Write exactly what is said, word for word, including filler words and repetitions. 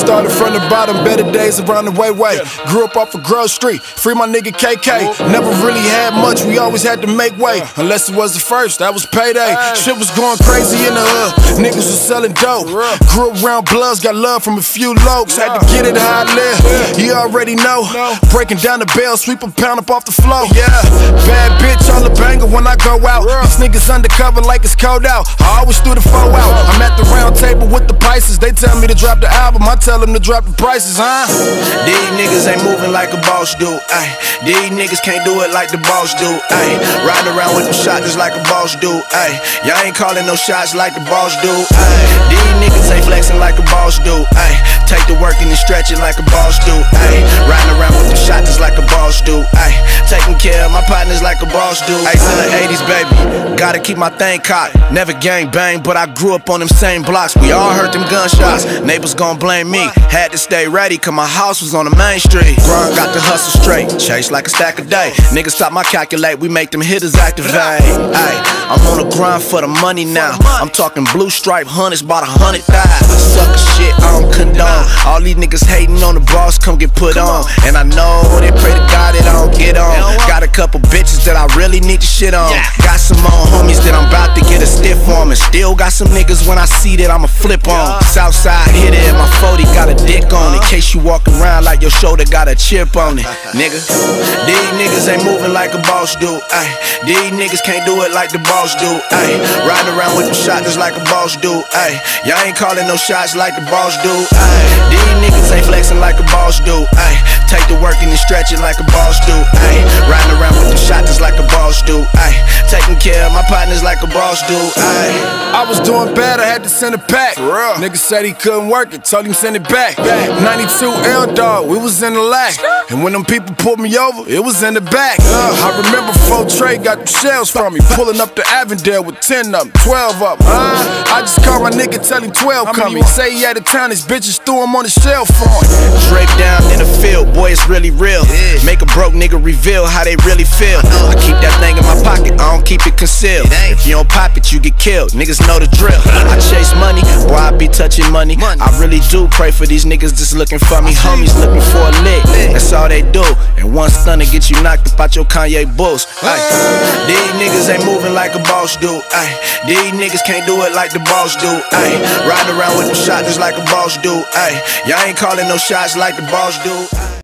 started from the bottom, better days around the way, way. Grew up off of Grove Street, free my nigga K K. Never really had much, we always had to make way. Unless it was the first, that was payday. Shit was going crazy in the hood, niggas was selling dope. Grew up around Bloods, got love from a few lokes. Had to get it how I live, you already know. Breaking down the bell, sweep a pound up off the floor. Yeah, bad bitch on the banger when I go out. These niggas undercover like it's cold out. I always threw the foe out. I'm at the round table with the Pisces. They tell me to drop the album, I tell them to drop the prices, huh? These niggas ain't moving like a boss do, ayy. These niggas can't do it like the boss do, ayy. Riding around with them shots just like a boss do, ayy. Y'all ain't calling no shots like the boss do, ayy. These niggas ain't flexing like a boss do, ayy. Take the work and then stretch it like a boss do, ayy. Riding around with them shots just like a boss do, ayy. Taking care of my partners like a boss do, ayy. In the eighties, baby, gotta keep my thing cocked. Never gang bang, but I grew up on them same blocks. We all heard them gunshots, neighbors gon' blame me. Had to stay ready, cause my house was on the main street. Grind got the hustle straight, chase like a stack of day. Niggas stop my calculate, we make them hitters activate. Ay, I'm on the grind for the money now. I'm talking blue stripe hunters, about a hundred thousand. Sucker shit, I don't condone. All these niggas hating on the boss, come get put on. And I know they pray to God that I don't get on. Got a couple bitches that I really need to shit on. Got some more homies that I'm about to get a stiff on. And still got some niggas when I see that I'ma flip on. Southside hit it and my forty got a dick on it. In case you walk around like your shoulder got a chip on it, nigga. These niggas ain't moving like a boss do, ayy. These niggas can't do it like the boss do, ayy. Riding around with them shots just like a boss do, ayy. Y'all ain't calling no shots like the boss do, ayy. These niggas ain't flexing like a boss do, ayy. Take the work and then stretch it like a boss do, ayy. Riding around with them shots just like a boss do, ayy. Taking care of my partners like a boss do, ayy. I was doing bad, I had to send it back. Nigga said he couldn't work it, told him send it back. ninety-two L dog, we was in the lag. And when them people pulled me over, it was in the back. uh, I remember four Trey got them shells from me, pulling up to Avondale with ten of them, twelve of them. uh, I just called my nigga, tell him twelve coming. Say he out of town, his bitches threw him on the shelf for him. Draped down in the field, boy it's really real. Make a broke nigga reveal how they really feel. I keep that thing in my pocket, I don't keep it concealed. If you don't pop it, you get killed, niggas know the drill. I chase money, boy I be touching money. I really do pray for these niggas just looking for me. Homies looking for a lick, that's all they do. And one stunner get you knocked up out your Kanye Bulls. Ay. These niggas ain't moving like a boss do, ay. These niggas can't do it like the boss do, ay. Riding around with them shots just like a boss do, ay. Y'all ain't calling no shots like the boss do, ay.